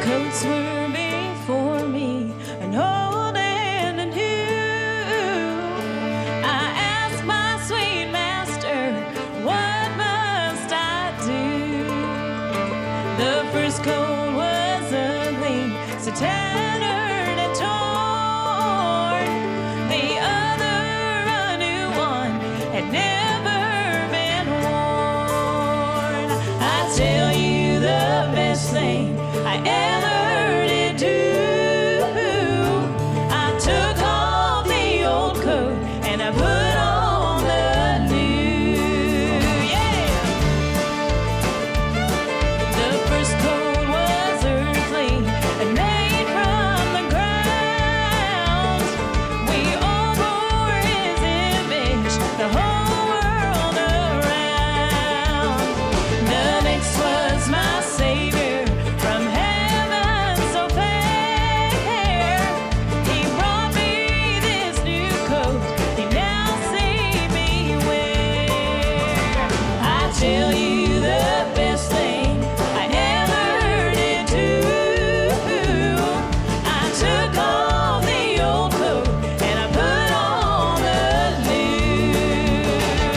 coats were before me, an old and a new. I asked my sweet master, what must I do? The first coat was ugly, so tattered and torn. The other, a new one, had never been worn. I tell you the best thing I ever did do, I took off the old coat and I put on the new. Yeah! The first coat was earthly and made from the ground. We all bore his image the whole world around. The next was my Savior from heaven so fair. He brought me this new coat, he now see me wear. I tell you the best thing I ever did do, I took off the old coat and I put on the new.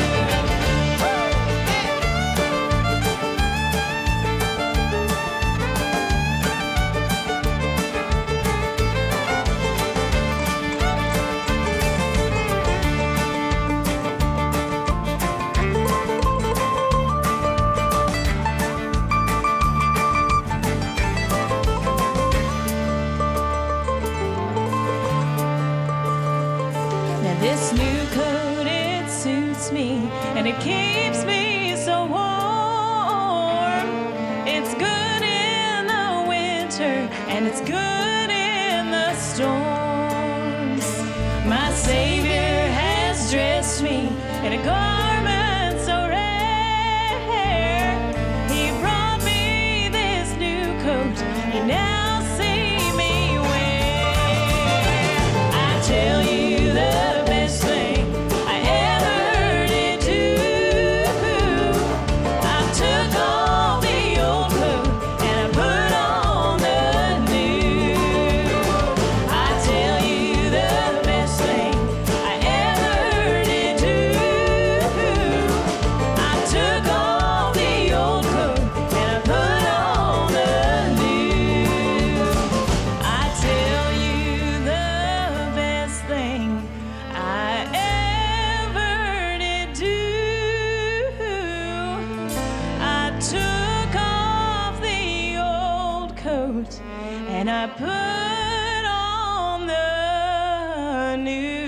Now this new coat, it suits me and it keeps me so warm. It's good in the winter and it's good in the storms. My Savior has dressed me in a garment so rare. He brought me this new coat, he now see me wear. I tell you the best thing I ever did do, I took off the old coat and I put on the new. I tell you the best thing I ever did do, I took off the old coat and I put on the new. I tell you the best thing I ever did do, I took off the old coat and I put on the new.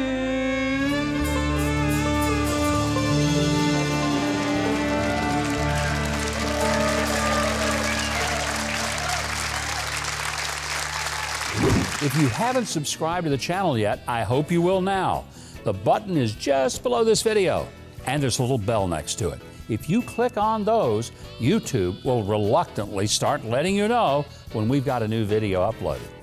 If you haven't subscribed to the channel yet, I hope you will now. The button is just below this video, and there's a little bell next to it. If you click on those, YouTube will reluctantly start letting you know when we've got a new video uploaded.